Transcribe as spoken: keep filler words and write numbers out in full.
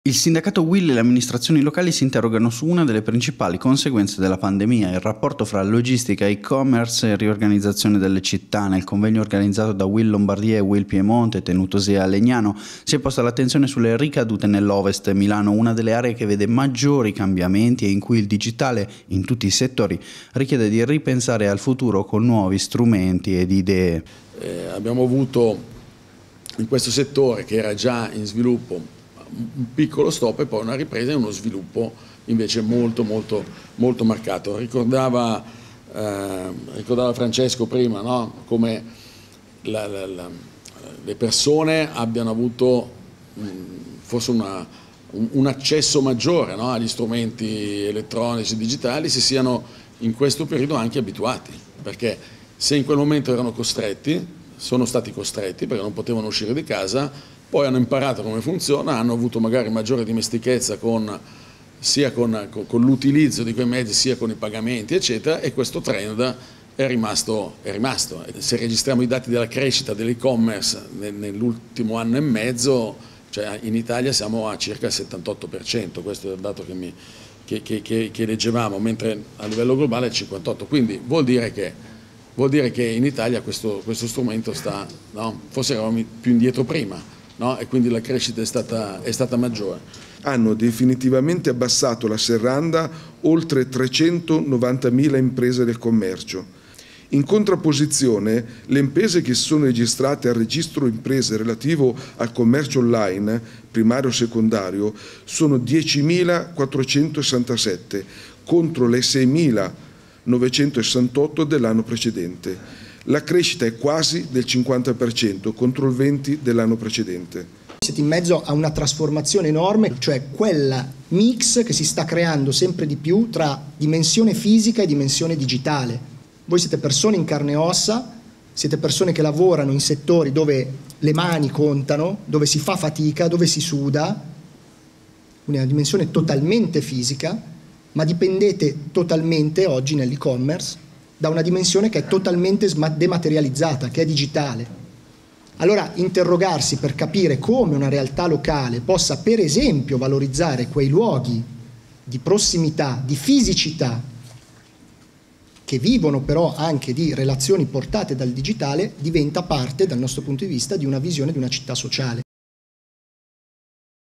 Il sindacato Will e le amministrazioni locali si interrogano su una delle principali conseguenze della pandemia, il rapporto fra logistica, e-commerce e riorganizzazione delle città. Nel convegno organizzato da Will Lombardia e Will Piemonte, tenutosi a Legnano, si è posta l'attenzione sulle ricadute nell'Ovest Milano, una delle aree che vede maggiori cambiamenti e in cui il digitale, in tutti i settori, richiede di ripensare al futuro con nuovi strumenti ed idee. Eh, abbiamo avuto in questo settore, che era già in sviluppo, un piccolo stop e poi una ripresa e uno sviluppo invece molto molto molto marcato. Ricordava, eh, ricordava Francesco prima, no? Come la, la, la, le persone abbiano avuto mh, forse una, un, un accesso maggiore, no? Agli strumenti elettronici e digitali, si siano in questo periodo anche abituati, perché se in quel momento erano costretti, sono stati costretti perché non potevano uscire di casa, poi hanno imparato come funziona, hanno avuto magari maggiore dimestichezza con, sia con, con, con l'utilizzo di quei mezzi, sia con i pagamenti, eccetera, e questo trend è rimasto. È rimasto. Se registriamo i dati della crescita dell'e-commerce nell'ultimo anno e mezzo, cioè in Italia siamo a circa il settantotto per cento, questo è il dato che, mi, che, che, che, che leggevamo, mentre a livello globale è il cinquantotto per cento, quindi vuol dire che, vuol dire che in Italia questo, questo strumento sta, no? Forse eravamo più indietro prima. No? E quindi la crescita è stata, è stata maggiore. Hanno definitivamente abbassato la serranda oltre trecentonovantamila imprese del commercio. In contrapposizione, le imprese che sono registrate al registro imprese relativo al commercio online, primario e secondario, sono diecimilaquattrocentosessantasette contro le seimilanovecentosessantotto dell'anno precedente. La crescita è quasi del cinquanta per cento contro il venti per cento dell'anno precedente. Siete in mezzo a una trasformazione enorme, cioè quella mix che si sta creando sempre di più tra dimensione fisica e dimensione digitale. Voi siete persone in carne e ossa, siete persone che lavorano in settori dove le mani contano, dove si fa fatica, dove si suda, una dimensione totalmente fisica, ma dipendete totalmente oggi nell'e-commerce da una dimensione che è totalmente dematerializzata, che è digitale. Allora interrogarsi per capire come una realtà locale possa per esempio valorizzare quei luoghi di prossimità, di fisicità, che vivono però anche di relazioni portate dal digitale, diventa parte dal nostro punto di vista di una visione di una città sociale.